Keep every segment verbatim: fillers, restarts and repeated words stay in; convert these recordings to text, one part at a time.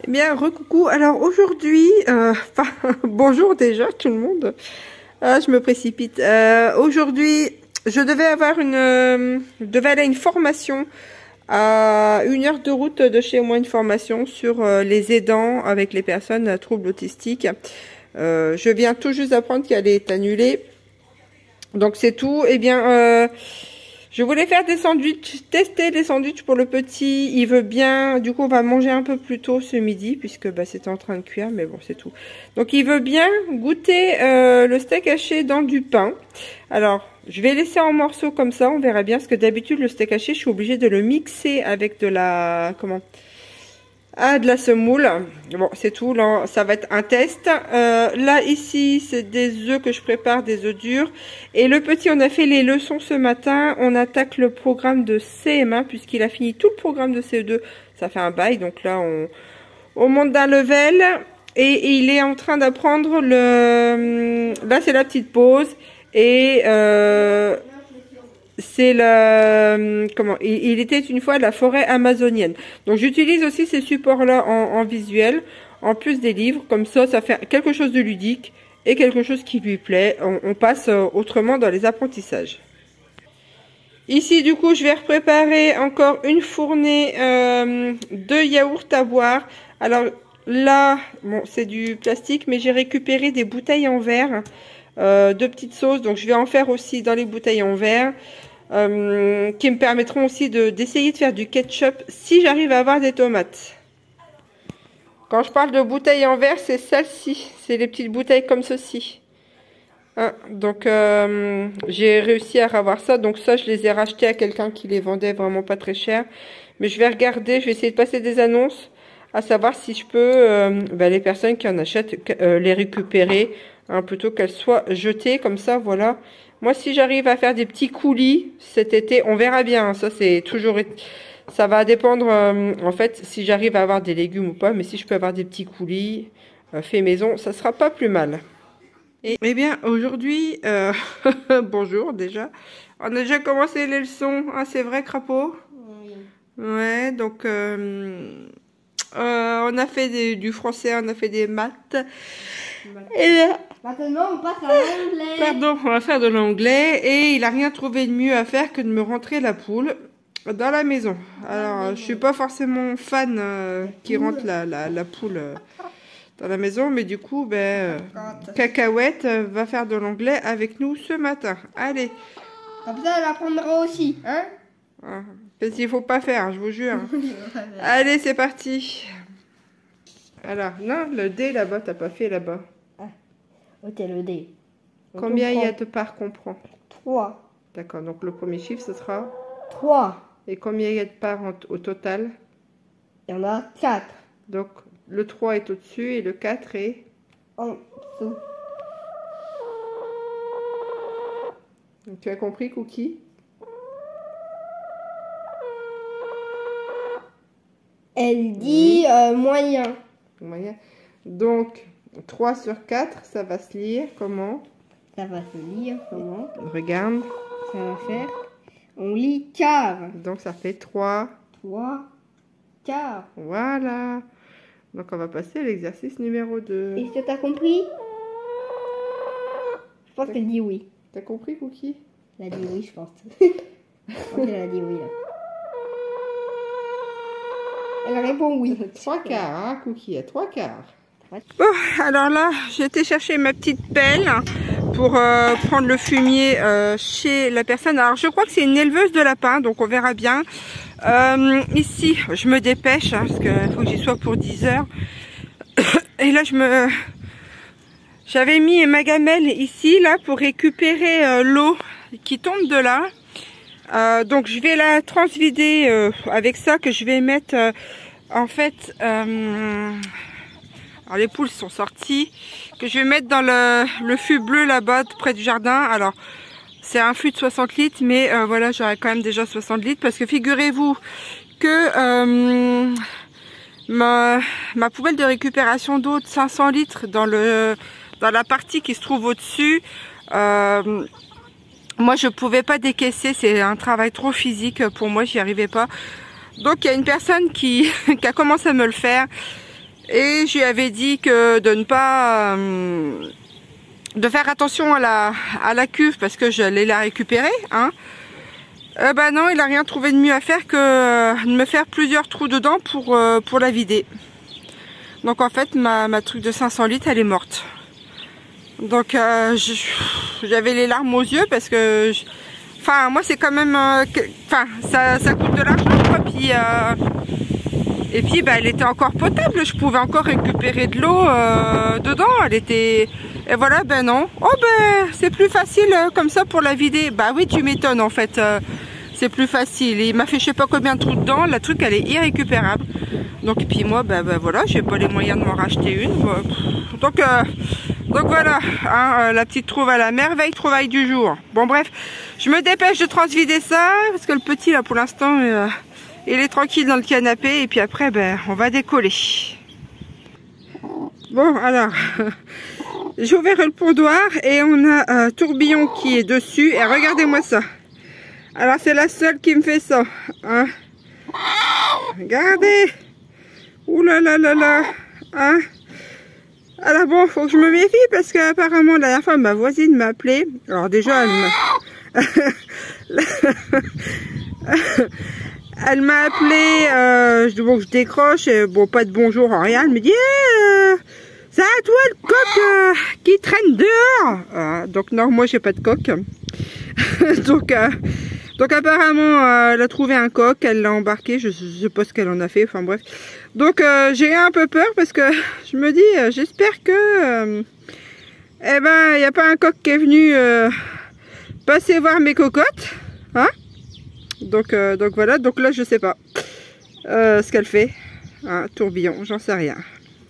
bien, recoucou. Alors aujourd'hui, euh, enfin, bonjour déjà tout le monde. Ah, je me précipite. Euh, aujourd'hui, je devais avoir une, euh, je devais aller à une formation à une heure de route de chez moi, une formation sur euh, les aidants avec les personnes à troubles autistiques. Euh, je viens tout juste d'apprendre qu'elle est annulée. Donc c'est tout. Eh bien, euh, je voulais faire des sandwichs, tester des sandwichs pour le petit. Il veut bien. Du coup, on va manger un peu plus tôt ce midi puisque bah, c'était en train de cuire, mais bon, c'est tout. Donc, il veut bien goûter euh, le steak haché dans du pain. Alors, je vais laisser en morceaux comme ça. On verra bien parce que d'habitude, le steak haché, je suis obligée de le mixer avec de la comment Ah, de la semoule. Bon, c'est tout. Là, ça va être un test. Euh, là, ici, c'est des œufs que je prépare, des œufs durs. Et le petit, on a fait les leçons ce matin. On attaque le programme de C M un puisqu'il a fini tout le programme de C E deux. Ça fait un bail. Donc là, on, on monte d'un level. Et, et il est en train d'apprendre le... Là, c'est la petite pause. Et... Euh, c'est le comment il, il était une fois la forêt amazonienne. Donc j'utilise aussi ces supports là en, en visuel en plus des livres, comme ça ça fait quelque chose de ludique et quelque chose qui lui plaît. On, on passe autrement dans les apprentissages. Ici du coup je vais préparer encore une fournée euh, de yaourt à boire. Alors là bon c'est du plastique mais j'ai récupéré des bouteilles en verre euh, de petites sauces, donc je vais en faire aussi dans les bouteilles en verre. Euh, qui me permettront aussi de d'essayer de faire du ketchup si j'arrive à avoir des tomates. Quand je parle de bouteilles en verre, c'est celle-ci, c'est les petites bouteilles comme ceci. Hein, donc euh, j'ai réussi à avoir ça, donc ça je les ai rachetés à quelqu'un qui les vendait vraiment pas très cher. Mais je vais regarder, je vais essayer de passer des annonces, à savoir si je peux euh, ben, les personnes qui en achètent euh, les récupérer, hein, plutôt qu'elles soient jetées comme ça, voilà. Moi, si j'arrive à faire des petits coulis cet été, on verra bien. Ça, c'est toujours, ça va dépendre, euh, en fait, si j'arrive à avoir des légumes ou pas. Mais si je peux avoir des petits coulis euh, faits maison, ça sera pas plus mal. Et eh bien, aujourd'hui, euh, bonjour déjà. On a déjà commencé les leçons. Ah, c'est vrai, crapaud? Oui. Ouais, donc euh, euh, on a fait des, du français, on a fait des maths. Et là, maintenant, on passe à l'anglais. Pardon, on va faire de l'anglais et il a rien trouvé de mieux à faire que de me rentrer la poule dans la maison. Alors, je suis pas forcément fan euh, qui rentre la, la, la poule euh, dans la maison, mais du coup, ben, euh, Cacahuète euh, va faire de l'anglais avec nous ce matin. Allez. Comme ça, elle apprendra aussi, hein? Ah, parce qu'il faut pas faire, je vous jure. Allez, c'est parti. Alors, non, le D là-bas, t'as pas fait là-bas. Ah, où t'es le D? On Combien il y a comprend. de parts qu'on prend? trois. D'accord, donc le premier chiffre, ce sera trois. Et combien il y a de parts en, au total? Il y en a quatre. Donc, le trois est au-dessus et le quatre est En dessous. Donc, tu as compris, Cookie? Elle dit euh, moyen. Moyen. Donc, trois sur quatre, ça va se lire comment? Ça va se lire comment? Regarde. Ça va faire. On lit quart. Donc, ça fait trois. trois quarts. Voilà. Donc, on va passer à l'exercice numéro deux. Est-ce que t'as compris? Je pense qu'elle dit oui. T'as compris, Cookie? Elle a dit oui, je pense. Je pense qu'elle a dit oui, là. Elle répond oui. Trois quarts, hein, Cookie, à trois quarts. Bon, alors là, j'ai été chercher ma petite pelle pour euh, prendre le fumier euh, chez la personne. Alors, je crois que c'est une éleveuse de lapins, donc on verra bien. Euh, ici, je me dépêche, hein, parce qu'il faut que j'y sois pour dix heures. Et là, je me... J'avais mis ma gamelle ici, là, pour récupérer euh, l'eau qui tombe de là. Euh, donc, je vais la transvider euh, avec ça, que je vais mettre, euh, en fait... Euh, Alors les poules sont sorties, que je vais mettre dans le, le fût bleu là-bas près du jardin. Alors c'est un fût de soixante litres, mais euh, voilà, j'aurai quand même déjà soixante litres parce que figurez-vous que euh, ma, ma poubelle de récupération d'eau de cinq cents litres dans, le, dans la partie qui se trouve au-dessus, euh, moi je pouvais pas décaisser, c'est un travail trop physique pour moi, j'y arrivais pas. Donc il y a une personne qui, qui a commencé à me le faire. Et je lui avais dit que de ne pas... Euh, de faire attention à la, à la cuve parce que j'allais la récupérer. Hein. Euh, bah non, il n'a rien trouvé de mieux à faire que euh, de me faire plusieurs trous dedans pour, euh, pour la vider. Donc en fait, ma, ma truc de cinq cents litres, elle est morte. Donc euh, j'avais les larmes aux yeux parce que... Je, enfin, moi c'est quand même... Enfin, euh, ça, ça coûte de l'argent, quoi. Puis, euh, et puis, bah, elle était encore potable. Je pouvais encore récupérer de l'eau euh, dedans. Elle était... Et voilà, ben non. Oh ben, c'est plus facile euh, comme ça pour la vider. Bah oui, tu m'étonnes en fait. Euh, c'est plus facile. Il m'a fait je sais pas combien de trous dedans. La truc, elle est irrécupérable. Donc, puis moi, ben, ben voilà, j'ai pas les moyens de m'en racheter une. Bah, donc, euh, donc voilà, hein, euh, la petite trouve à la merveille, trouvaille du jour. Bon bref, je me dépêche de transvider ça parce que le petit là, pour l'instant, euh, il est tranquille dans le canapé. Et puis après, ben, on va décoller. Bon, alors. J'ai ouvert le pondoir et on a un tourbillon qui est dessus. Et regardez-moi ça. Alors c'est la seule qui me fait ça. Hein. Regardez. Ouh là là là là. Hein. Alors bon, faut que je me méfie parce qu'apparemment la dernière fois ma voisine m'a appelé. Alors déjà elle m'a... elle m'a appelé. Euh, bon, je décroche. Et, bon, pas de bonjour, rien. Elle me dit... Eh, c'est à toi le coq euh, qui traîne dehors. Euh, donc non, moi j'ai pas de coq. donc, euh, donc apparemment euh, elle a trouvé un coq, elle l'a embarqué, je ne sais pas ce qu'elle en a fait, enfin bref. Donc euh, j'ai un peu peur parce que je me dis, euh, j'espère que euh, eh ben il n'y a pas un coq qui est venu euh, passer voir mes cocottes. Hein. Donc, euh, donc voilà, donc là je sais pas euh, ce qu'elle fait. Un tourbillon, j'en sais rien.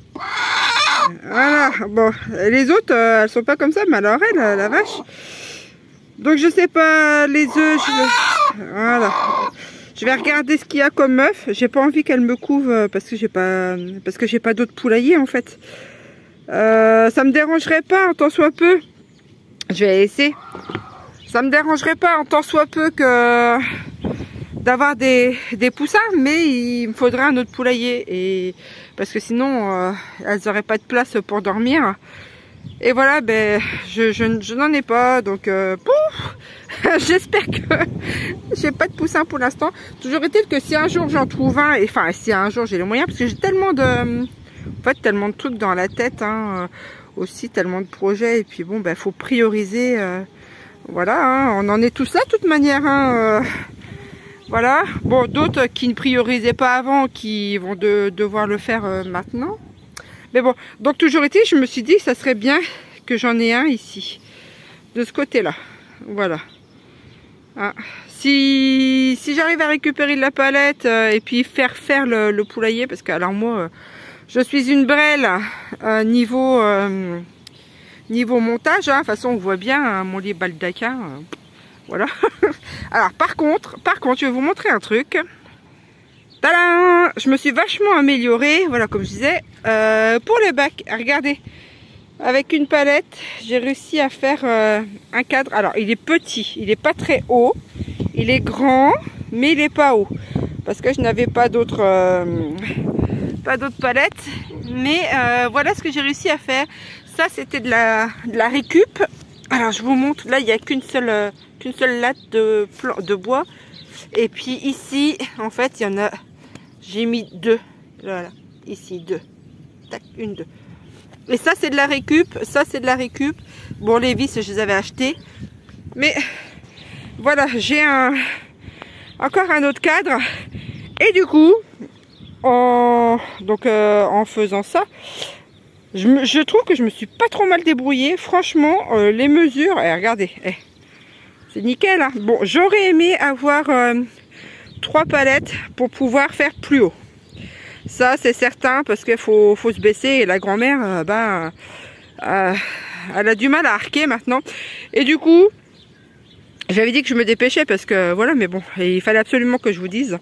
Voilà, bon, les autres, euh, elles sont pas comme ça, mais alors elle, la, la vache. Donc je sais pas, les œufs, je... voilà. Je vais regarder ce qu'il y a comme œuf. J'ai pas envie qu'elle me couve parce que j'ai pas, parce que j'ai pas d'autres poulaillers en fait. Euh, ça me dérangerait pas en tant soit peu. Je vais laisser. Ça me dérangerait pas en tant soit peu que d'avoir des, des poussins, mais il me faudrait un autre poulailler et parce que sinon euh, elles n'auraient pas de place pour dormir. Et voilà, ben je, je, je n'en ai pas, donc euh, j'espère que j'ai pas de poussins pour l'instant. Toujours est-il que si un jour j'en trouve un, et enfin si un jour j'ai les moyens, parce que j'ai tellement de, en fait tellement de trucs dans la tête, hein, euh, aussi tellement de projets, et puis bon ben faut prioriser. Euh, voilà, hein, on en est tous là de toute manière. Hein, euh, Voilà, bon, d'autres qui ne priorisaient pas avant, qui vont de, devoir le faire euh, maintenant. Mais bon, donc toujours été, je me suis dit que ça serait bien que j'en ai un ici, de ce côté-là. Voilà. Ah. Si, si j'arrive à récupérer de la palette euh, et puis faire faire le, le poulailler, parce que alors moi, euh, je suis une brêle euh, niveau, euh, niveau montage. Hein. De toute façon, on voit bien hein, mon lit baldaquin. Euh. Voilà. Alors par contre, par contre, je vais vous montrer un truc. Tadam! Je me suis vachement améliorée. Voilà, comme je disais, euh, pour les bacs. Regardez, avec une palette, j'ai réussi à faire euh, un cadre. Alors, il est petit, il n'est pas très haut, il est grand, mais il n'est pas haut, parce que je n'avais pas d'autres, euh, pas d'autres palettes. Mais euh, voilà ce que j'ai réussi à faire. Ça, c'était de la, de la récup. Alors, je vous montre. Là, il n'y a qu'une seule. Euh, qu'une seule latte de, de bois et puis ici en fait il y en a, j'ai mis deux, voilà, ici deux, tac, une, deux, et ça c'est de la récup, ça c'est de la récup. Bon, les vis je les avais achetées, mais voilà, j'ai un encore un autre cadre et du coup en donc euh, en faisant ça, je, me, je trouve que je me suis pas trop mal débrouillée franchement. Euh, les mesures, eh, regardez, eh. C'est nickel, hein. Bon, j'aurais aimé avoir euh, trois palettes pour pouvoir faire plus haut. Ça, c'est certain, parce qu'il faut, faut se baisser. Et la grand-mère, euh, bah, euh, elle a du mal à arquer maintenant. Et du coup, j'avais dit que je me dépêchais, parce que voilà, mais bon, il fallait absolument que je vous dise.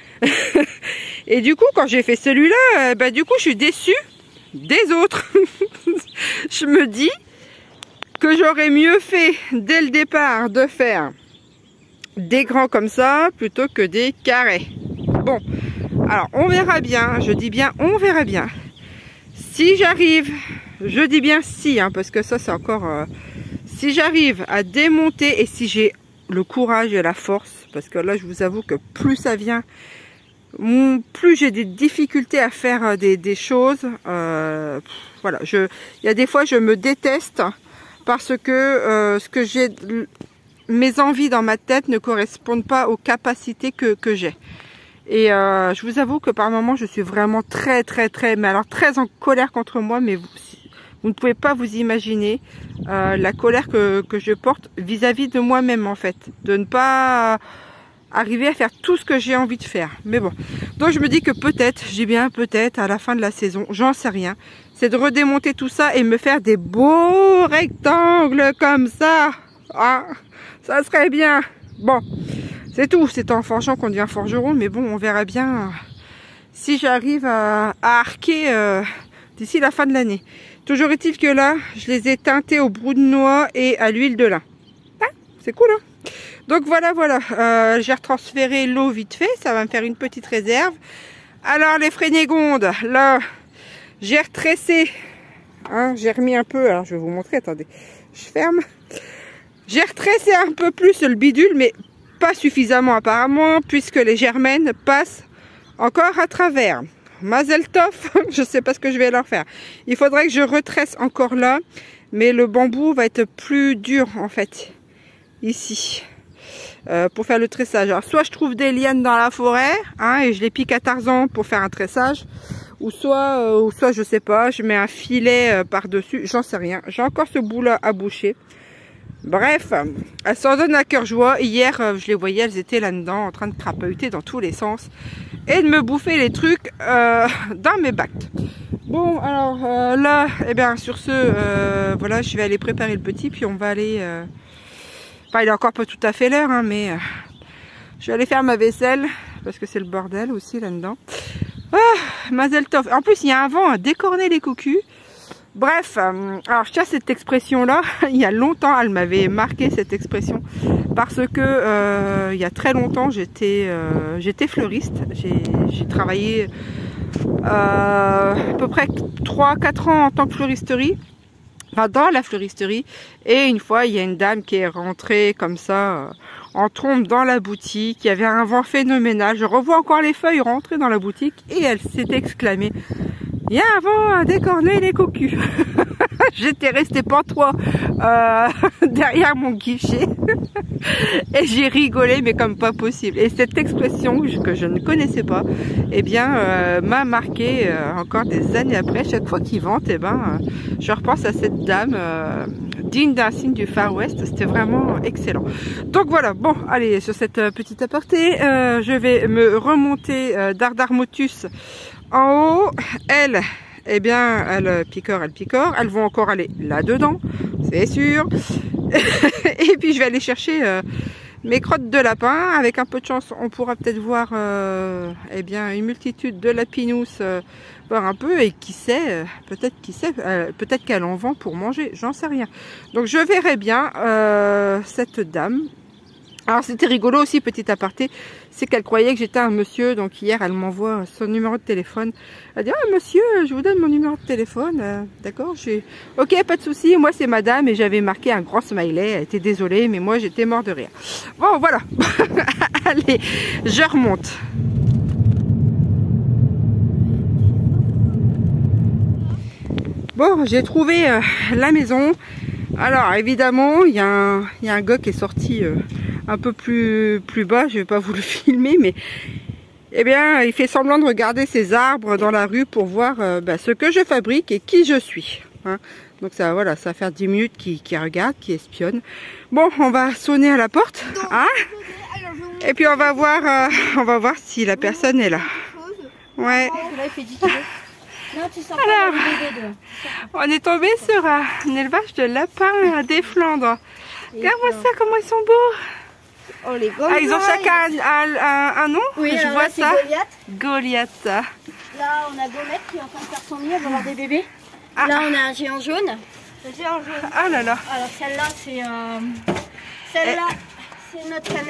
Et du coup, quand j'ai fait celui-là, euh, bah, du coup, je suis déçue des autres. Je me dis que j'aurais mieux fait dès le départ de faire des grands comme ça plutôt que des carrés. Bon, alors on verra bien, je dis bien on verra bien. si j'arrive, je dis bien si, hein, parce que ça c'est encore... Euh, si j'arrive à démonter et si j'ai le courage et la force, parce que là je vous avoue que plus ça vient, plus j'ai des difficultés à faire des, des choses. Euh, voilà, je, il y a des fois je me déteste parce que euh, ce que j'ai, mes envies dans ma tête ne correspondent pas aux capacités que, que j'ai. Et euh, je vous avoue que par moments je suis vraiment très très très, mais alors très en colère contre moi, mais vous, vous ne pouvez pas vous imaginer euh, la colère que, que je porte vis-à-vis de moi-même en fait, de ne pas arriver à faire tout ce que j'ai envie de faire. Mais bon, donc je me dis que peut-être, je dis bien peut-être à la fin de la saison, j'en sais rien, c'est de redémonter tout ça et me faire des beaux rectangles comme ça. Ah, ça serait bien. Bon, c'est tout, c'est en forgeant qu'on devient forgeron, mais bon, on verra bien si j'arrive à, à arquer euh, d'ici la fin de l'année. Toujours est-il que là, je les ai teintés au brou de noix et à l'huile de lin. Ah, c'est cool, hein? Donc voilà, voilà, euh, j'ai retransféré l'eau vite fait, ça va me faire une petite réserve. Alors les frénégondes, là, j'ai retressé, hein, j'ai remis un peu, alors je vais vous montrer, attendez, je ferme. J'ai retressé un peu plus le bidule, mais pas suffisamment apparemment, puisque les germaines passent encore à travers. Mazel tov, je sais pas ce que je vais leur faire. Il faudrait que je retresse encore là, mais le bambou va être plus dur en fait, ici. Euh, pour faire le tressage. Alors soit je trouve des lianes dans la forêt, hein, et je les pique à Tarzan pour faire un tressage, ou soit, euh, ou soit je sais pas, je mets un filet euh, par dessus, j'en sais rien. J'ai encore ce bout là à boucher. Bref, elles s'en donnent à cœur joie. Hier, euh, je les voyais, elles étaient là-dedans en train de crapahuter dans tous les sens et de me bouffer les trucs euh, dans mes bacs. Bon, alors euh, là, et eh bien sur ce, euh, voilà, je vais aller préparer le petit, puis on va aller. Euh, Enfin, il est encore pas tout à fait l'heure, hein, mais euh, je vais aller faire ma vaisselle parce que c'est le bordel aussi là-dedans. Ah, Mazel tov. En plus, il y a un vent à décorner les cocus. Bref, euh, alors je tiens cette expression-là. Il y a longtemps, elle m'avait marqué cette expression parce que euh, il y a très longtemps, j'étais euh, j'étais fleuriste. J'ai travaillé euh, à peu près trois quatre ans en tant que fleuristerie. Enfin, dans la fleuristerie, et une fois il y a une dame qui est rentrée comme ça euh, en trompe dans la boutique, il y avait un vent phénoménal, je revois encore les feuilles rentrer dans la boutique et elle s'était exclamée: il y a un vent à décorner les cocus. J'étais restée pantois euh, derrière mon guichet et j'ai rigolé mais comme pas possible. Et cette expression que je ne connaissais pas, eh bien euh, m'a marqué euh, encore des années après. Chaque fois qu'il vente, eh ben euh, je repense à cette dame euh, digne d'un signe du Far West. C'était vraiment excellent. Donc voilà, bon allez, sur cette euh, petite aparté, euh, je vais me remonter euh, d'Ardarmotus en haut. Elle, eh bien, elle picore, elle picore. Elles vont encore aller là-dedans, c'est sûr. Et puis, je vais aller chercher euh, mes crottes de lapin. Avec un peu de chance, on pourra peut-être voir euh, eh bien, une multitude de lapinous, euh, voir un peu. Et qui sait, euh, peut-être qui sait, euh, peut-être qu'elle en vend pour manger, j'en sais rien. Donc, je verrai bien euh, cette dame. Alors c'était rigolo aussi, petit aparté, c'est qu'elle croyait que j'étais un monsieur, donc hier elle m'envoie son numéro de téléphone. Elle dit: ah monsieur, je vous donne mon numéro de téléphone, euh, d'accord, je suis... Ok, pas de souci, moi c'est madame, et j'avais marqué un grand smiley, elle était désolée, mais moi j'étais mort de rire. Bon voilà, allez, je remonte. Bon, j'ai trouvé euh, la maison. Alors évidemment, il y, y a un gars qui est sorti euh, un peu plus, plus bas, je vais pas vous le filmer, mais eh bien, il fait semblant de regarder ses arbres dans la rue pour voir euh, bah, ce que je fabrique et qui je suis. Hein. Donc ça, voilà, ça va faire dix minutes qu'il qu'il regarde, qu'il espionne. Bon, on va sonner à la porte, hein, et puis on va voir, euh, on va voir si la personne est là. Ouais. Non, tu sors Alors, pas bébé, on est tombé sur un élevage de lapins des Flandres. Regarde-moi ça, comment ils sont beaux. Oh, les ah, ils ont chacun un, un, un nom. Oui, je alors vois là, ça. Goliath. Goliath. Là, on a Gomette qui est en train de faire son nid, elle va avoir des bébés. Ah. Là, on a un géant jaune. Le géant jaune. Ah là là. Alors, celle-là, c'est euh, celle-là, c'est notre cannelle.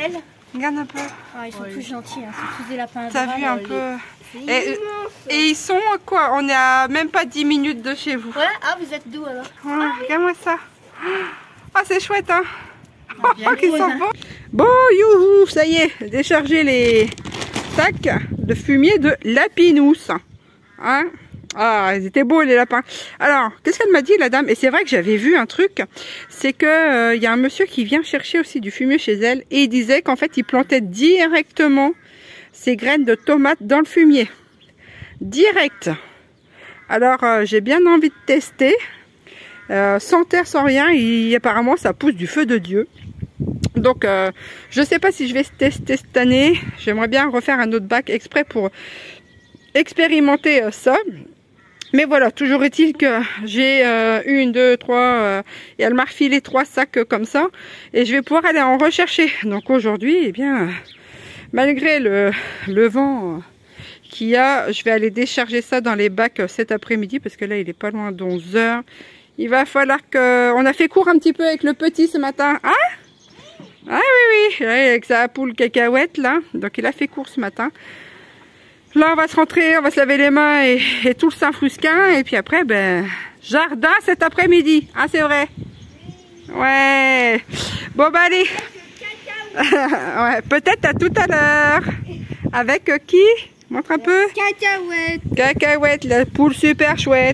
Regarde un peu. Ah, ils sont tous gentils, hein. C'est tous des lapins. T'as vu un les... peu? Et, et, et ils sont quoi? On est à même pas dix minutes de chez vous. Ouais, ah, vous êtes d'où alors? Ouais, ah, regarde-moi ça. Ah, c'est chouette, hein? Ah, Oh, qu'ils sont beaux. Bon, youhou, ça y est, décharger les sacs de fumier de Lapinous. Hein? Ah, ils étaient beaux les lapins. Alors, qu'est-ce qu'elle m'a dit la dame? Et c'est vrai que j'avais vu un truc, c'est que euh, y a un monsieur qui vient chercher aussi du fumier chez elle et il disait qu'en fait il plantait directement ses graines de tomates dans le fumier. Direct. Alors euh, j'ai bien envie de tester. Euh, sans terre, sans rien, et apparemment ça pousse du feu de Dieu. Donc euh, je sais pas si je vais tester cette année. J'aimerais bien refaire un autre bac exprès pour expérimenter euh, ça. Mais voilà, toujours est-il que j'ai euh, une, deux, trois, euh, et elle m'a refilé trois sacs euh, comme ça, et je vais pouvoir aller en rechercher. Donc aujourd'hui, eh bien, euh, malgré le, le vent euh, qu'il y a, je vais aller décharger ça dans les bacs euh, cet après-midi, parce que là, il est pas loin d'onze heures. Il va falloir que... On a fait court un petit peu avec le petit ce matin. Hein? Ah oui, oui, avec sa poule cacahuète, là. Donc il a fait court ce matin. Là, on va se rentrer, on va se laver les mains et, et tout le Saint-Frusquin. Et puis après, ben, jardin cet après-midi. Ah, c'est vrai. Ouais. Bon, bah allez. Ouais, peut-être à tout à l'heure. Avec euh, qui? Montre un peu. Cacahuète. Cacahuète, la poule super chouette.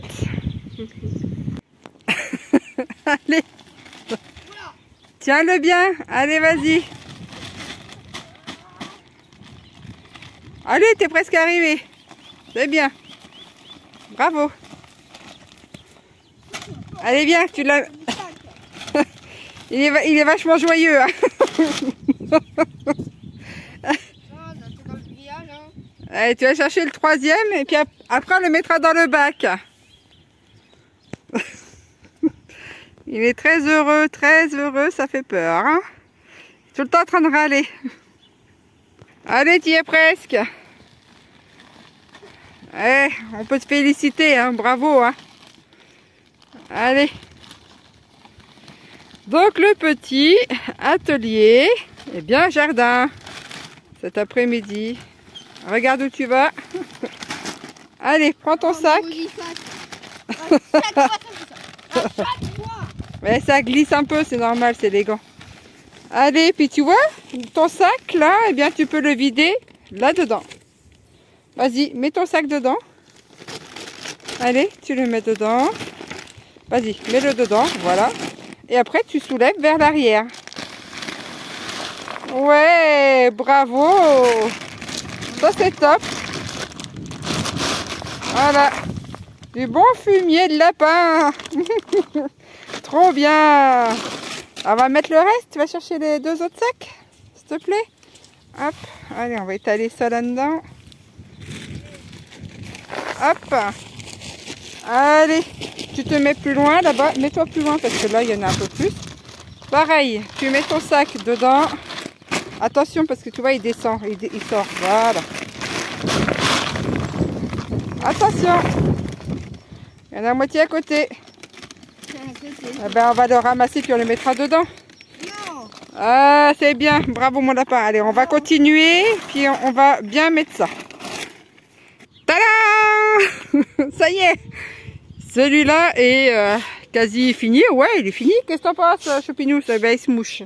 Allez. Tiens-le bien. Allez, vas-y. Allez, t'es presque arrivé. C'est bien. Bravo. Allez, viens, tu l'as... il, est, il est vachement joyeux. Hein. Allez, tu vas chercher le troisième et puis après on le mettra dans le bac. Il est très heureux, très heureux, ça fait peur. Hein. Tout le temps en train de râler. Allez, tu y es presque. Eh, on peut te féliciter, hein, bravo. Hein. Allez. Donc le petit atelier, eh bien jardin, cet après-midi. Regarde où tu vas. Allez, prends ton sac. Mais ça glisse un peu, c'est normal, c'est élégant. Allez, puis tu vois, ton sac là, eh bien tu peux le vider là-dedans. Vas-y, mets ton sac dedans. Allez, tu le mets dedans. Vas-y, mets-le dedans, voilà. Et après, tu soulèves vers l'arrière. Ouais, bravo. Ça, c'est top. Voilà. Du bon fumier de lapin. Trop bien. On va mettre le reste. Tu vas chercher les deux autres sacs, s'il te plaît. Hop. Allez, on va étaler ça là-dedans. Hop. Allez. Tu te mets plus loin là-bas. Mets-toi plus loin parce que là, il y en a un peu plus. Pareil. Tu mets ton sac dedans. Attention parce que tu vois, il descend. Il, il sort. Voilà. Attention. Il y en a à moitié à côté. Eh ben, on va le ramasser puis on le mettra dedans. Non. Ah, c'est bien. Bravo mon lapin. Allez, on va continuer. Puis on, on va bien mettre ça. Tada! Ça y est. Celui-là est euh, quasi fini. Ouais, il est fini. Qu'est-ce que t'en penses, Chopinou? Eh ben, il se mouche.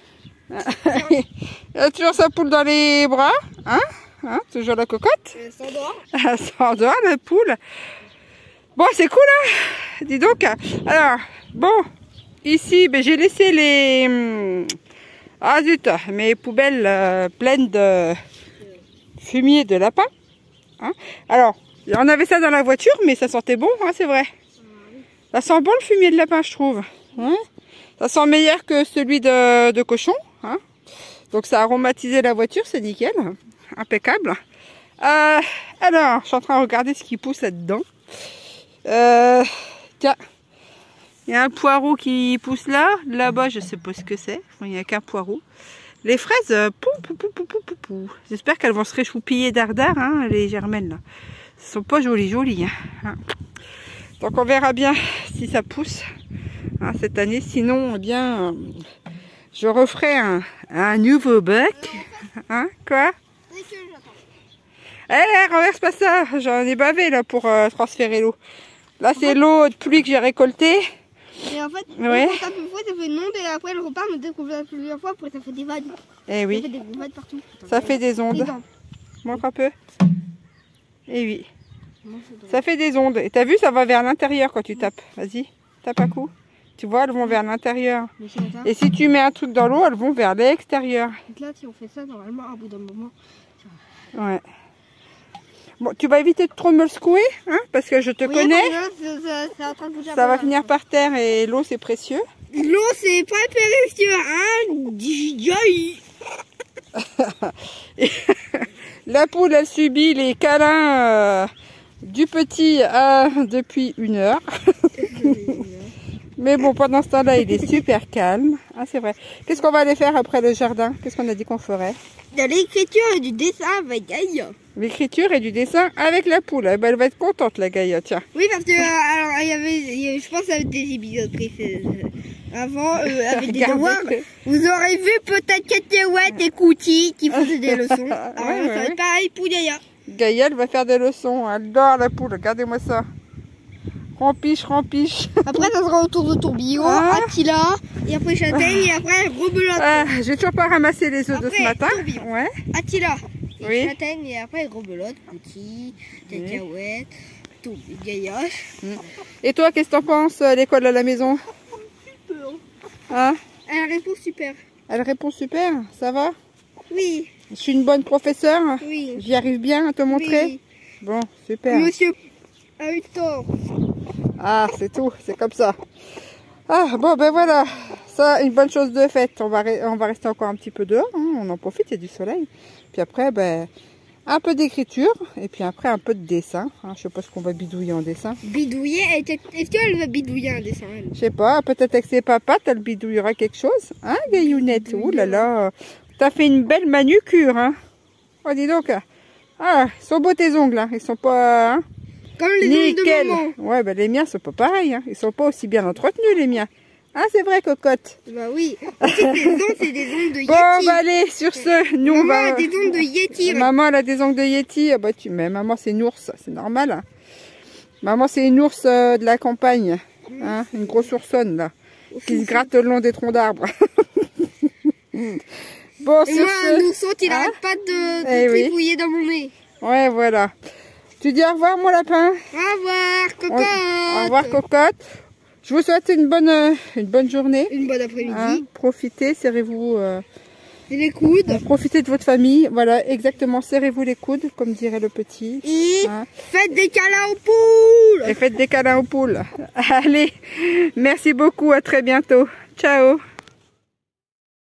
Il a toujours sa poule dans les bras. Hein? Hein? Toujours la cocotte. Elle s'endort. Elle s'endort, la poule. Bon, c'est cool, hein? Dis donc. Alors, bon, ici, ben, j'ai laissé les... Ah zut, mes poubelles euh, pleines de fumier de lapin. Hein? Alors, on avait ça dans la voiture, mais ça sentait bon, hein, c'est vrai. Ça sent bon le fumier de lapin, je trouve. Hein? Ça sent meilleur que celui de, de cochon. Hein? Donc ça a aromatisé la voiture, c'est nickel. Impeccable. Euh, alors, je suis en train de regarder ce qui pousse là-dedans. Euh, tiens, il y a un poireau qui pousse là. Là-bas, je sais pas ce que c'est. Il n'y a qu'un poireau. Les fraises, euh, pou, pou, pou, pou, pou, pou, pou. J'espère qu'elles vont se réchoupiller dardard, hein, les germaines là. Elles sont pas jolies, jolies. Hein. Donc on verra bien si ça pousse hein, cette année. Sinon, eh bien, euh, je referai un, un nouveau bac. Hein? Quoi? Oui, que j'attends. Eh, renverse pas ça. J'en ai bavé là pour euh, transférer l'eau. Là, c'est fait... l'eau de pluie que j'ai récoltée. Et en fait, ouais. quand on tape une fois, ça fait une onde et après elle repart, mais dès qu'on fait plusieurs fois, après ça fait des vagues. Eh oui. Ça fait des vagues partout. Ça fait des ondes. Montre un peu. Eh oui. Ça fait des ondes. Et t'as vu, ça va vers l'intérieur quand tu tapes. Vas-y, tape un coup. Tu vois, elles vont vers l'intérieur. Et si tu mets un truc dans l'eau, elles vont vers l'extérieur. Donc là, si on fait ça, normalement, à bout d'un moment... Ouais. Bon, tu vas éviter de trop me le secouer, hein, parce que je te oui, connais. Là, ça, ça, ça, en train de bouger ça va finir par terre et l'eau, c'est précieux. L'eau, c'est pas précieux, hein. La poule, elle subit les câlins euh, du petit euh, depuis une heure. Mais bon, pendant ce temps-là, il est super calme. Ah, c'est vrai. Qu'est-ce qu'on va aller faire après le jardin? Qu'est-ce qu'on a dit qu'on ferait? De l'écriture et du dessin avec Gaïa. L'écriture et du dessin avec la poule. Eh ben, elle va être contente, la Gaïa, tiens. Oui, parce que, euh, alors, il y avait, il y avait, je pense, avec des épisodes précis. Avant, euh, avec des devoirs, vous aurez vu peut-être Cacahuète et Couti qui faisaient des leçons. Alors, ouais, ça ouais, va être ouais. pareil pour Gaïa. Gaïa, elle va faire des leçons. Elle adore la poule. Regardez-moi ça. Rempiche, rempiche. Après, ça sera autour de tourbillon, ah. Attila, et après Châtaigne, et après Rebelote. Ah, j'ai toujours pas ramassé les œufs de ce matin. Tourbillon. Ouais. Attila, et oui. Châtaigne, et après Rebelote, Couti, Cacahuète, oui. Gaïa. Et toi, qu'est-ce que t'en penses, l'école à la maison? Super. Hein? Elle répond super. Elle répond super, ça va? Oui. Je suis une bonne professeure? Oui. J'y arrive bien à te montrer? Oui. Bon, super. Monsieur a eu tort. Ah, c'est tout, c'est comme ça. Ah, bon, ben voilà. Ça, une bonne chose de faite. On va, on va rester encore un petit peu dehors. Hein. On en profite, il y a du soleil. Puis après, ben, un peu d'écriture. Et puis après, un peu de dessin. Hein. Je sais pas ce qu'on va bidouiller en dessin. Bidouiller? Est-ce qu'elle va bidouiller un dessin? Je sais pas, peut-être avec ses papates, elle bidouillera quelque chose. Hein, Gaillounette? Ouh là là. T'as fait une belle manucure, hein. Oh, dis donc. Ah, ils sont beaux tes ongles, hein. Ils sont pas... Hein. Comme les Nickel. ongles de maman. Ouais, ben les miens sont pas pareils, hein. Ils sont pas aussi bien entretenus, les miens. Ah, c'est vrai, cocotte. Bah oui. Les ongles, c'est des ongles de Yeti. Bon, bah allez, sur ce, nous maman on va... a des ongles de Yeti. Maman, elle a des ongles de Yeti. Ah bah tu... Mais maman, c'est une ours, c'est normal. Hein. Maman, c'est une ours euh, de la campagne. Hein, une grosse oursonne, là. Qui se gratte le long des troncs d'arbres. Bon, et sur moi, ce... un ourson, il hein? arrête pas de, de eh tripouiller oui. dans mon nez. Ouais, voilà. Tu dis au revoir, mon lapin? Au revoir, cocotte. Au revoir, cocotte. Je vous souhaite une bonne, euh, une bonne journée. Une bonne après-midi. Hein, profitez, serrez-vous... Euh, les coudes. Profitez de votre famille. Voilà, exactement. Serrez-vous les coudes, comme dirait le petit. Et hein. Faites des câlins aux poules. Et faites des câlins aux poules. Allez, merci beaucoup. À très bientôt. Ciao.